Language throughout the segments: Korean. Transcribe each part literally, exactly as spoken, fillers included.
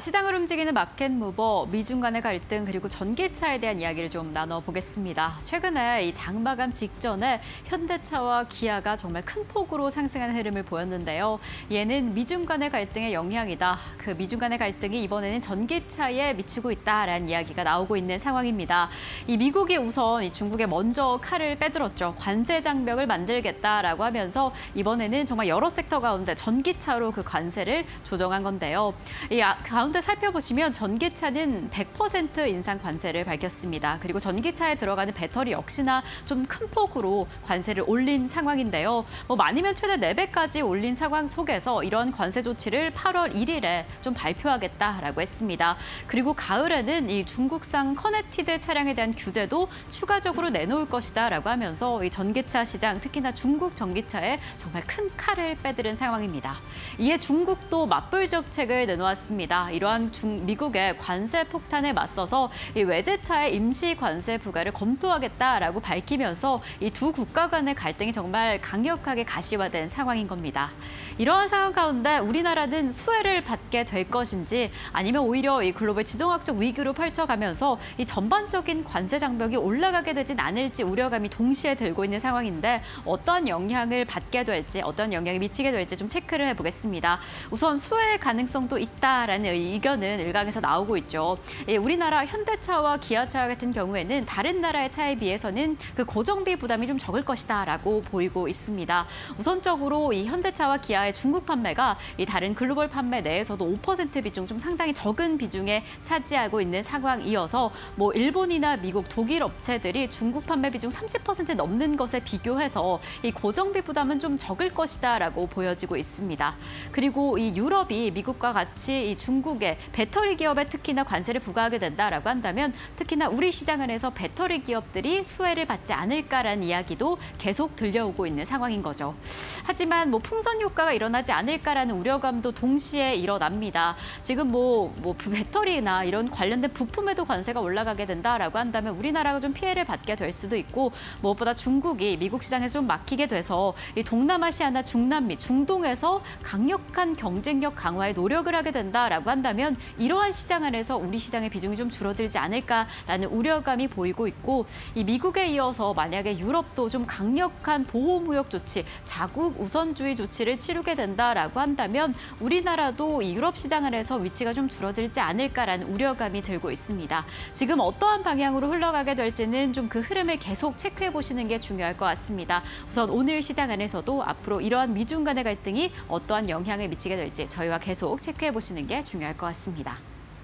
시장을 움직이는 마켓 무버, 미중 간의 갈등 그리고 전기차에 대한 이야기를 좀 나눠보겠습니다. 최근에 이 장마감 직전에 현대차와 기아가 정말 큰 폭으로 상승하는 흐름을 보였는데요. 얘는 미중 간의 갈등의 영향이다. 그 미중 간의 갈등이 이번에는 전기차에 미치고 있다라는 이야기가 나오고 있는 상황입니다. 이 미국이 우선 이 중국에 먼저 칼을 빼들었죠. 관세 장벽을 만들겠다라고 하면서 이번에는 정말 여러 섹터 가운데 전기차로 그 관세를 조정한 건데요. 이 가운데 살펴보시면 전기차는 백 퍼센트 인상 관세를 밝혔습니다. 그리고 전기차에 들어가는 배터리 역시나 좀 큰 폭으로 관세를 올린 상황인데요. 뭐 많으면 최대 네 배까지 올린 상황 속에서 이런 관세 조치를 팔월 일일에 좀 발표하겠다라고 했습니다. 그리고 가을에는 이 중국산 커넥티드 차량에 대한 규제도 추가적으로 내놓을 것이다라고 하면서 이 전기차 시장, 특히나 중국 전기차에 정말 큰 칼을 빼들은 상황입니다. 이에 중국도 맞불 정책을 내놓았습니다. 이러한 중, 미국의 관세 폭탄에 맞서서 이 외제차의 임시 관세 부과를 검토하겠다라고 밝히면서 이 두 국가 간의 갈등이 정말 강력하게 가시화된 상황인 겁니다. 이러한 상황 가운데 우리나라는 수혜를 받게 될 것인지 아니면 오히려 이 글로벌 지정학적 위기로 펼쳐가면서 이 전반적인 관세 장벽이 올라가게 되진 않을지 우려감이 동시에 들고 있는 상황인데 어떤 영향을 받게 될지 어떤 영향이 미치게 될지 좀 체크를 해보겠습니다. 우선 수혜의 가능성도 있다라는 의견은 일각에서 나오고 있죠. 예, 우리나라 현대차와 기아차 같은 경우에는 다른 나라의 차에 비해서는 그 고정비 부담이 좀 적을 것이다라고 보이고 있습니다. 우선적으로 이 현대차와 기아의 중국 판매가 이 다른 글로벌 판매 내에서도 오 퍼센트 비중 좀 상당히 적은 비중에 차지하고 있는 상황이어서 뭐 일본이나 미국, 독일 업체들이 중국 판매 비중 삼십 퍼센트 넘는 것에 비교해서 이 고정비 부담은 좀 적을 것이다라고 보여지고 있습니다. 그리고 이 유럽이 미국과 같이 이 중국의 배터리 기업에 특히나 관세를 부과하게 된다라고 한다면 특히나 우리 시장 안에서 배터리 기업들이 수혜를 받지 않을까라는 이야기도 계속 들려오고 있는 상황인 거죠. 하지만 뭐 풍선 효과가 일어나지 않을까라는 우려감도 동시에 일어납니다. 지금 뭐, 뭐 배터리나 이런 관련된 부품에도 관세가 올라가게 된다라고 한다면 우리나라가 좀 피해를 받게 될 수도 있고 무엇보다 중국이 미국 시장에서 좀 막히게 돼서 이 동남아시아나 중남미, 중동에서 강력한 경쟁력 강화에 노력을 하게 된다라고 한다면 이러한 시장 안에서 우리 시장의 비중이 좀 줄어들지 않을까라는 우려감이 보이고 있고 이 미국에 이어서 만약에 유럽도 좀 강력한 보호무역 조치, 자국 우선주의 조치를 치르게 된다라고 한다면 우리나라도 이 유럽 시장 안에서 위치가 좀 줄어들지 않을까라는 우려감이 들고 있습니다. 지금 어떠한 방향으로 흘러가게 될지는 좀 그 흐름을 계속 체크해 보시는 게 중요할 것 같습니다. 우선 오늘 시장 안에서도 앞으로 이러한 미중 간의 갈등이 어떠한 영향을 미치게 될지 저희와 계속 체크해 보시는 게 중요할 것 같습니다.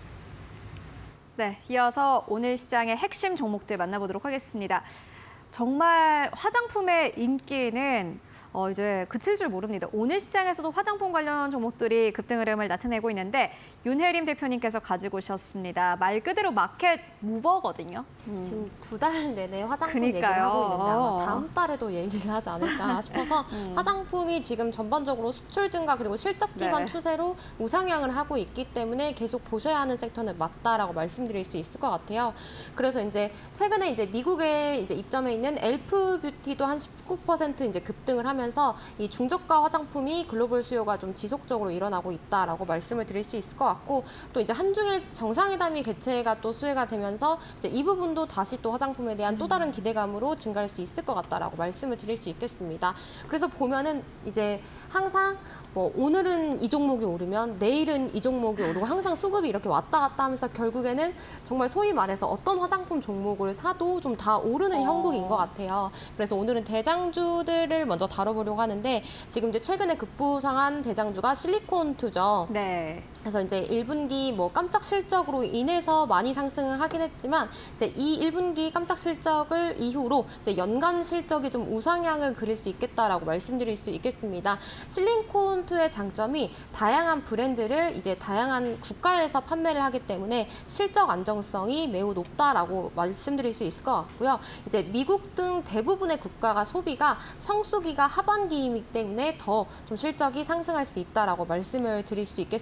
네, 이어서 오늘 시장의 핵심 종목들 만나보도록 하겠습니다. 정말 화장품의 인기는 어, 이제 그칠 줄 모릅니다. 오늘 시장에서도 화장품 관련 종목들이 급등 흐름을 나타내고 있는데 윤혜림 대표님께서 가지고 오셨습니다. 말 그대로 마켓 무버거든요. 음. 지금 두 달 내내 화장품 그러니까요. 얘기를 하고 있는데 아마 다음 달에도 얘기를 하지 않을까 싶어서 음. 화장품이 지금 전반적으로 수출 증가 그리고 실적 기반 네. 추세로 우상향을 하고 있기 때문에 계속 보셔야 하는 섹터는 맞다라고 말씀드릴 수 있을 것 같아요. 그래서 이제 최근에 이제 미국에 이제 입점해 있는 엘프 뷰티도 한 십구 퍼센트 이제 급등을 하면서 이 중저가 화장품이 글로벌 수요가 좀 지속적으로 일어나고 있다라고 말씀을 드릴 수 있을 것 같고 또 이제 한중일 정상회담이 개최가 또 수혜가 되면서 이제 이 부분도 다시 또 화장품에 대한 또 다른 기대감으로 증가할 수 있을 것 같다라고 말씀을 드릴 수 있겠습니다. 그래서 보면은 이제 항상 뭐 오늘은 이 종목이 오르면 내일은 이 종목이 오르고 항상 수급이 이렇게 왔다 갔다 하면서 결국에는 정말 소위 말해서 어떤 화장품 종목을 사도 좀 다 오르는 어. 형국인 것 같아요. 그래서 오늘은 대장주들을 먼저 다뤄보려고 하는데 지금 이제 최근에 급부상한 대장주가 실리콘투죠. 네. 그래서 이제 일 분기 뭐 깜짝 실적으로 인해서 많이 상승을 하긴 했지만 이제 이 일 분기 깜짝 실적을 이후로 이제 연간 실적이 좀 우상향을 그릴 수 있겠다라고 말씀드릴 수 있겠습니다. 실리콘투의 장점이 다양한 브랜드를 이제 다양한 국가에서 판매를 하기 때문에 실적 안정성이 매우 높다라고 말씀드릴 수 있을 것 같고요. 이제 미국 등 대부분의 국가가 소비가 성수기가 하반기이기 때문에 더 좀 실적이 상승할 수 있다라고 말씀을 드릴 수 있겠습니다.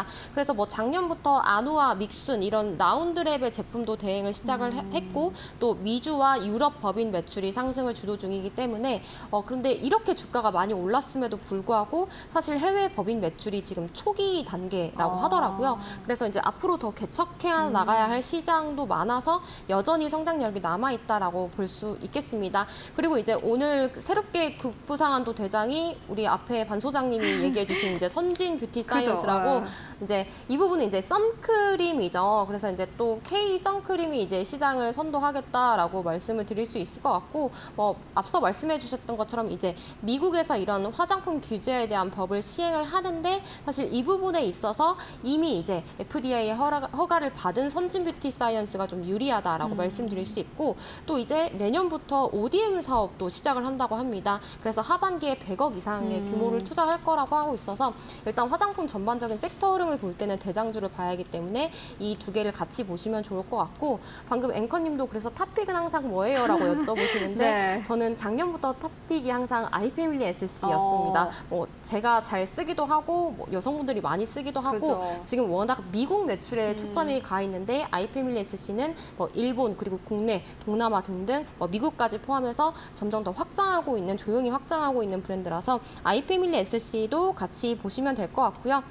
그래서 뭐 작년부터 아누아, 믹순 이런 라운드랩의 제품도 대행을 시작을 음. 했고 또 미주와 유럽 법인 매출이 상승을 주도 중이기 때문에 어, 그런데 이렇게 주가가 많이 올랐음에도 불구하고 사실 해외 법인 매출이 지금 초기 단계라고 아. 하더라고요. 그래서 이제 앞으로 더 개척해 나가야 할 시장도 많아서 여전히 성장력이 남아있다라고 볼 수 있겠습니다. 그리고 이제 오늘 새롭게 국부상한도 대장이 우리 앞에 반 소장님이 얘기해 주신 이제 선진 뷰티 사이언스라고 그죠. 이제 이 부분은 이제 선크림이죠. 그래서 이제 또 K 선크림이 이제 시장을 선도하겠다라고 말씀을 드릴 수 있을 것 같고, 뭐 앞서 말씀해 주셨던 것처럼 이제 미국에서 이런 화장품 규제에 대한 법을 시행을 하는데 사실 이 부분에 있어서 이미 이제 에프디에이 허가, 허가를 받은 선진 뷰티 사이언스가 좀 유리하다라고 음. 말씀드릴 수 있고, 또 이제 내년부터 오디엠 사업도 시작을 한다고 합니다. 그래서 하반기에 백억 이상의 음. 규모를 투자할 거라고 하고 있어서 일단 화장품 전반적인 섹터 흐름을 볼 때는 대장주를 봐야 하기 때문에 이 두 개를 같이 보시면 좋을 것 같고, 방금 앵커님도 그래서 탑픽은 항상 뭐예요? 라고 여쭤보시는데 네. 저는 작년부터 탑픽이 항상 아이패밀리 에스씨였습니다. 어. 뭐 제가 잘 쓰기도 하고 뭐 여성분들이 많이 쓰기도 하고 그죠. 지금 워낙 미국 매출에 음. 초점이 가 있는데 아이패밀리 에스씨는 뭐 일본 그리고 국내, 동남아 등등 뭐 미국까지 포함해서 점점 더 확장하고 있는, 조용히 확장하고 있는 브랜드라서 아이패밀리 에스씨도 같이 보시면 될 것 같고요.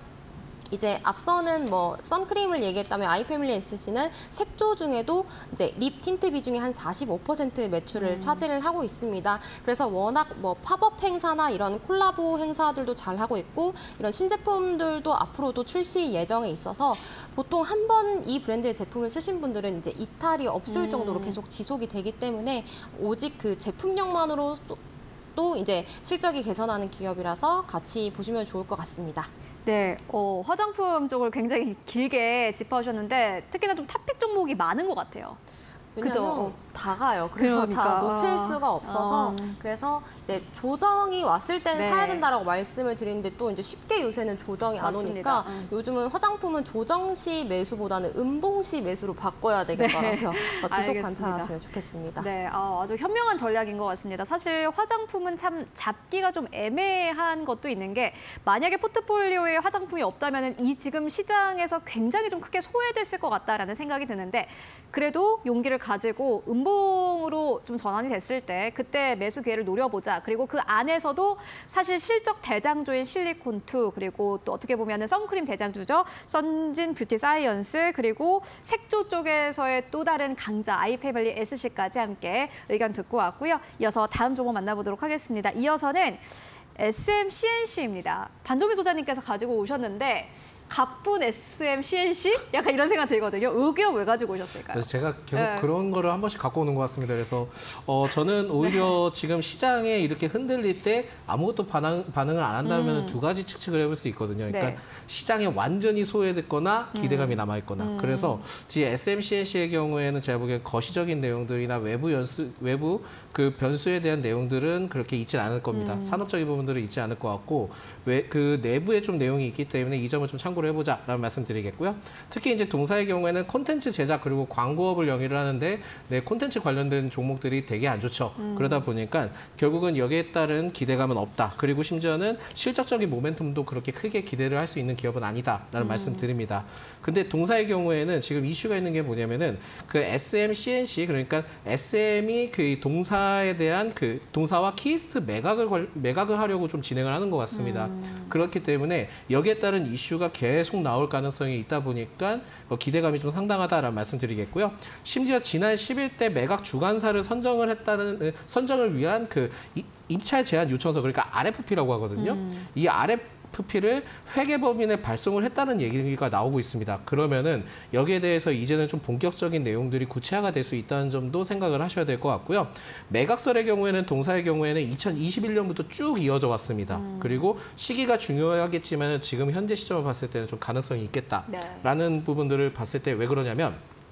이제 앞서는 뭐 선크림을 얘기했다면 아이패밀리 에스씨는 색조 중에도 이제 립 틴트 비중이 한 사십오 퍼센트 매출을 음. 차지를 하고 있습니다. 그래서 워낙 뭐 팝업 행사나 이런 콜라보 행사들도 잘 하고 있고 이런 신제품들도 앞으로도 출시 예정에 있어서 보통 한 번 이 브랜드의 제품을 쓰신 분들은 이제 이탈이 없을 음. 정도로 계속 지속이 되기 때문에 오직 그 제품력만으로 또, 또 이제 실적이 개선하는 기업이라서 같이 보시면 좋을 것 같습니다. 네, 어, 화장품 쪽을 굉장히 길게 짚어주셨는데 특히나 좀 탑픽 종목이 많은 것 같아요. 왜냐면 그죠? 어. 다 가요. 그래서 그러니까. 다 놓칠 수가 없어서 아. 그래서 이제 조정이 왔을 때는 네. 사야 된다라고 말씀을 드리는데 또 이제 쉽게 요새는 조정이 안 맞습니다. 오니까 음. 요즘은 화장품은 조정 시 매수보다는 음봉 시 매수로 바꿔야 되겠더라고요. 네. 어, 지속 알겠습니다. 관찰하시면 좋겠습니다. 네, 아, 아주 현명한 전략인 것 같습니다. 사실 화장품은 참 잡기가 좀 애매한 것도 있는 게 만약에 포트폴리오에 화장품이 없다면 이 지금 시장에서 굉장히 좀 크게 소외됐을 것 같다라는 생각이 드는데 그래도 용기를 가지고 음봉으로 좀 전환이 됐을 때 그때 매수 기회를 노려보자. 그리고 그 안에서도 사실 실적 대장주인 실리콘투 그리고 또 어떻게 보면 선크림 대장주죠. 선진 뷰티 사이언스 그리고 색조 쪽에서의 또 다른 강자 아이패밀리 에스씨까지 함께 의견 듣고 왔고요. 이어서 다음 종목 만나보도록 하겠습니다. 이어서는 에스엠씨엔씨입니다. 반조미 소장님께서 가지고 오셨는데 가쁜 에스엠씨엔씨? 약간 이런 생각 들거든요. 이 기업 왜 가지고 오셨을까요? 그래서 제가 계속 네. 그런 거를 한 번씩 갖고 오는 것 같습니다. 그래서 어, 저는 오히려 지금 시장에 이렇게 흔들릴 때 아무것도 반응, 반응을 안 한다면 음. 두 가지 측측을 해볼 수 있거든요. 그러니까 네. 시장에 완전히 소외됐거나 기대감이 남아있거나. 음. 그래서 지금 에스엠씨엔씨의 경우에는 제가 보기엔 거시적인 내용들이나 외부 연수, 외부 그 변수에 대한 내용들은 그렇게 있지 않을 겁니다. 음. 산업적인 부분들은 있지 않을 것 같고 왜, 그 내부에 좀 내용이 있기 때문에 이 점을 좀 참고 해보자라는 말씀드리겠고요. 특히 이제 동사의 경우에는 콘텐츠 제작 그리고 광고업을 영위를 하는데 네, 콘텐츠 관련된 종목들이 되게 안 좋죠. 음. 그러다 보니까 결국은 여기에 따른 기대감은 없다. 그리고 심지어는 실적적인 모멘텀도 그렇게 크게 기대를 할 수 있는 기업은 아니다라는 음. 말씀드립니다. 근데 동사의 경우에는 지금 이슈가 있는 게 뭐냐면은 그 에스엠씨엔씨 그러니까 에스엠이 그 동사에 대한 그 동사와 키스트 매각을 걸- 매각을 하려고 좀 진행을 하는 것 같습니다. 음. 그렇기 때문에 여기에 따른 이슈가 계속 나올 가능성이 있다 보니까 뭐 기대감이 좀 상당하다라는 말씀드리겠고요. 심지어 지난 십 일 때 매각 주관사를 선정을 했다는 선정을 위한 그 이- 입찰 제한 요청서 그러니까 알에프피라고 하거든요. 음. 이 알에프피를 회계법인에 발송을 했다는 얘기가 나오고 있습니다. 그러면은 여기에 대해서 이제는 좀 본격적인 내용들이 구체화가 될 수 있다는 점도 생각을 하셔야 될 것 같고요. 매각설의 경우에는 동사의 경우에는 이천이십일 년부터 쭉 이어져 왔습니다. 음. 그리고 시기가 중요하겠지만 지금 현재 시점을 봤을 때는 좀 가능성이 있겠다라는 네. 부분들을 봤을 때 왜 그러냐면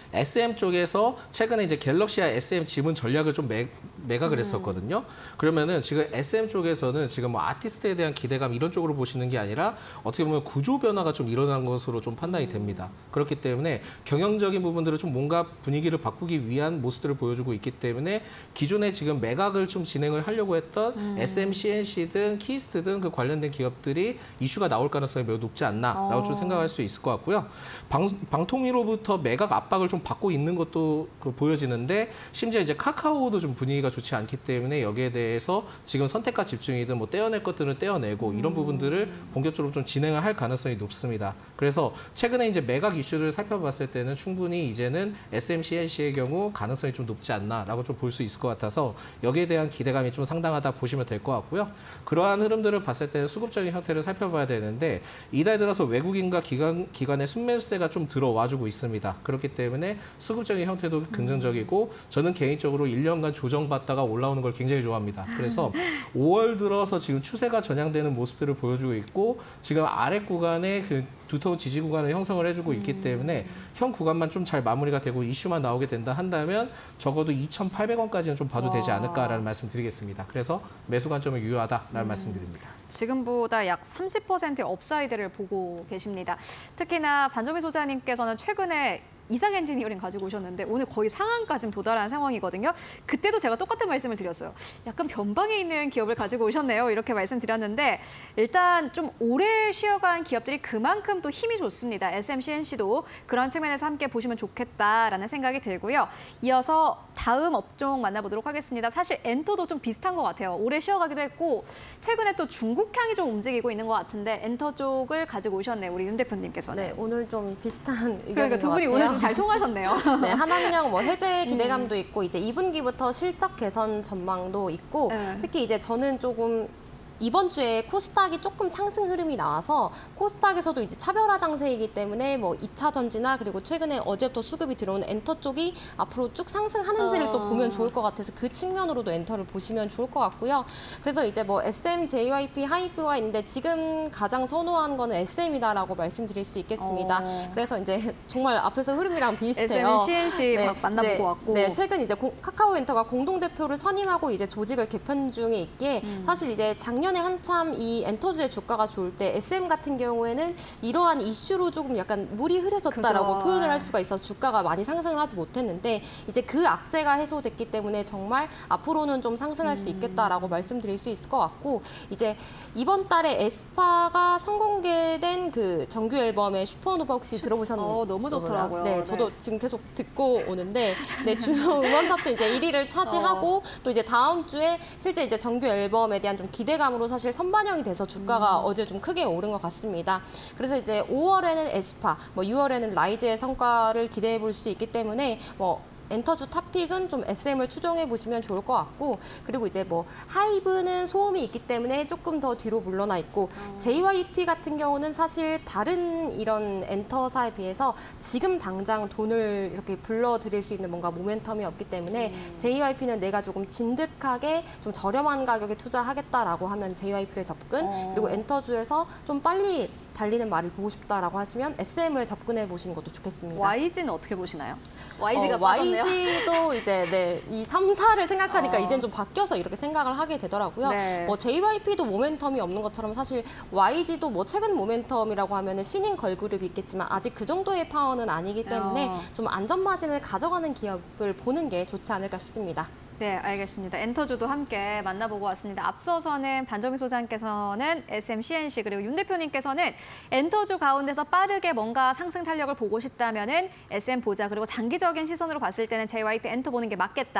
에스엠 쪽에서 최근에 이제 갤럭시와 에스엠 지분 전략을 좀 매, 매각을 했었거든요. 그러면은 지금 에스엠 쪽에서는 지금 뭐 아티스트에 대한 기대감 이런 쪽으로 보시는 게 아니라 어떻게 보면 구조 변화가 좀 일어난 것으로 좀 판단이 됩니다. 그렇기 때문에 경영적인 부분들을 좀 뭔가 분위기를 바꾸기 위한 모습들을 보여주고 있기 때문에 기존에 지금 매각을 좀 진행을 하려고 했던 음. 에스엠, 씨엔씨든 키스트 등 그 관련된 기업들이 이슈가 나올 가능성이 매우 높지 않나라고 어. 좀 생각할 수 있을 것 같고요. 방, 방통위로부터 매각 압박을 좀 받고 있는 것도 그 보여지는데 심지어 이제 카카오도 좀 분위기가 좋지 않기 때문에 여기에 대해서 지금 선택과 집중이든 뭐 떼어낼 것들은 떼어내고 이런 부분들을 본격적으로 좀 진행을 할 가능성이 높습니다. 그래서 최근에 이제 매각 이슈를 살펴봤을 때는 충분히 이제는 에스엠, 씨엔씨의 경우 가능성이 좀 높지 않나라고 좀 볼 수 있을 것 같아서 여기에 대한 기대감이 좀 상당하다 보시면 될 것 같고요. 그러한 흐름들을 봤을 때는 수급적인 형태를 살펴봐야 되는데 이달 들어서 외국인과 기관, 기관의 순매수세가 좀 들어와주고 있습니다. 그렇기 때문에 수급적인 형태도 긍정적이고 저는 개인적으로 일 년간 조정받다가 올라오는 걸 굉장히 좋아합니다. 그래서 오월 들어서 지금 추세가 전향되는 모습들을 보여주고 있고 지금 아래 구간에 그 두터운 지지 구간을 형성을 해주고 있기 때문에 현 구간만 좀 잘 마무리가 되고 이슈만 나오게 된다 한다면 적어도 이천팔백 원까지는 좀 봐도 되지 않을까라는 말씀 드리겠습니다. 그래서 매수 관점은 유효하다라는 음. 말씀 드립니다. 지금보다 약 삼십 퍼센트의 업사이드를 보고 계십니다. 특히나 반정민 소장님께서는 최근에 이장 엔지니어링 가지고 오셨는데 오늘 거의 상한까지 도달한 상황이거든요. 그때도 제가 똑같은 말씀을 드렸어요. 약간 변방에 있는 기업을 가지고 오셨네요. 이렇게 말씀드렸는데 일단 좀 오래 쉬어간 기업들이 그만큼 또 힘이 좋습니다. 에스엠, 씨엔씨도 그런 측면에서 함께 보시면 좋겠다라는 생각이 들고요. 이어서 다음 업종 만나보도록 하겠습니다. 사실 엔터도 좀 비슷한 것 같아요. 오래 쉬어가기도 했고 최근에 또 중국향이 좀 움직이고 있는 것 같은데 엔터 쪽을 가지고 오셨네요. 우리 윤 대표님께서는. 네, 오늘 좀 비슷한 의견인 그러니까 두 분이 것 같아요. 오늘 잘 통하셨네요. 네, 하나은행 뭐 해제 기대감도 음. 있고 이제 이 분기부터 실적 개선 전망도 있고 네. 특히 이제 저는 조금 이번 주에 코스닥이 조금 상승 흐름이 나와서 코스닥에서도 이제 차별화 장세이기 때문에 뭐 이 차 전지나 그리고 최근에 어제부터 수급이 들어온 엔터 쪽이 앞으로 쭉 상승하는지를 어... 또 보면 좋을 것 같아서 그 측면으로도 엔터를 보시면 좋을 것 같고요. 그래서 이제 뭐 에스엠, 제이와이피, 하이브가 있는데 지금 가장 선호한 거는 에스엠이다라고 말씀드릴 수 있겠습니다. 어... 그래서 이제 정말 앞에서 흐름이랑 비슷해요. 에스엠, 씨엔씨 네, 막 만나보고 네, 왔고. 네, 최근 이제 고, 카카오 엔터가 공동대표를 선임하고 이제 조직을 개편 중에 있기에 음. 사실 이제 작년 작년에 한참 이 엔터주의 주가가 좋을 때 에스엠 같은 경우에는 이러한 이슈로 조금 약간 물이 흐려졌다라고 그죠. 표현을 할 수가 있어서 주가가 많이 상승을 하지 못했는데 이제 그 악재가 해소됐기 때문에 정말 앞으로는 좀 상승할 음. 수 있겠다라고 말씀드릴 수 있을 것 같고 이제 이번 달에 에스파가 선공개된 그 정규 앨범의 슈퍼노바 혹시 들어보셨나요? 어, 너무 좋더라고요. 네, 저도 네. 지금 계속 듣고 오는데 네, 주요 음원 차트 이제 일 위를 차지하고 어. 또 이제 다음 주에 실제 이제 정규 앨범에 대한 좀 기대감으로 사실 선반영이 돼서 주가가 음. 어제 좀 크게 오른 것 같습니다. 그래서 이제 오월에는 에스파, 뭐 유월에는 라이즈의 성과를 기대해 볼 수 있기 때문에 뭐 엔터주 탑픽은 좀 에스엠을 추정해 보시면 좋을 것 같고 그리고 이제 뭐 하이브는 소음이 있기 때문에 조금 더 뒤로 물러나 있고 음. 제이와이피 같은 경우는 사실 다른 이런 엔터사에 비해서 지금 당장 돈을 이렇게 불러들일 수 있는 뭔가 모멘텀이 없기 때문에 음. 제이와이피는 내가 조금 진득하게 좀 저렴한 가격에 투자하겠다라고 하면 제이와이피를 접근 어. 그리고 엔터주에서 좀 빨리 달리는 말을 보고 싶다라고 하시면 에스엠을 접근해 보시는 것도 좋겠습니다. 와이지는 어떻게 보시나요? 와이지가 어, 와이지도 이제 네, 이 삼, 사를 생각하니까 어. 이제는 좀 바뀌어서 이렇게 생각을 하게 되더라고요. 네. 뭐 제이와이피도 모멘텀이 없는 것처럼 사실 와이지도 뭐 최근 모멘텀이라고 하면은 신인 걸그룹이 있겠지만 아직 그 정도의 파워는 아니기 때문에 어. 좀 안전 마진을 가져가는 기업을 보는 게 좋지 않을까 싶습니다. 네, 알겠습니다. 엔터주도 함께 만나보고 왔습니다. 앞서서는 반정민 소장께서는 에스엠, 씨엔씨 그리고 윤 대표님께서는 엔터주 가운데서 빠르게 뭔가 상승 탄력을 보고 싶다면은 에스엠 보자 그리고 장기적인 시선으로 봤을 때는 제이와이피 엔터 보는 게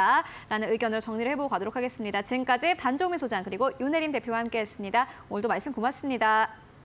맞겠다라는 의견을 정리를 해보고 가도록 하겠습니다. 지금까지 반정민 소장 그리고 윤혜림 대표와 함께했습니다. 오늘도 말씀 고맙습니다.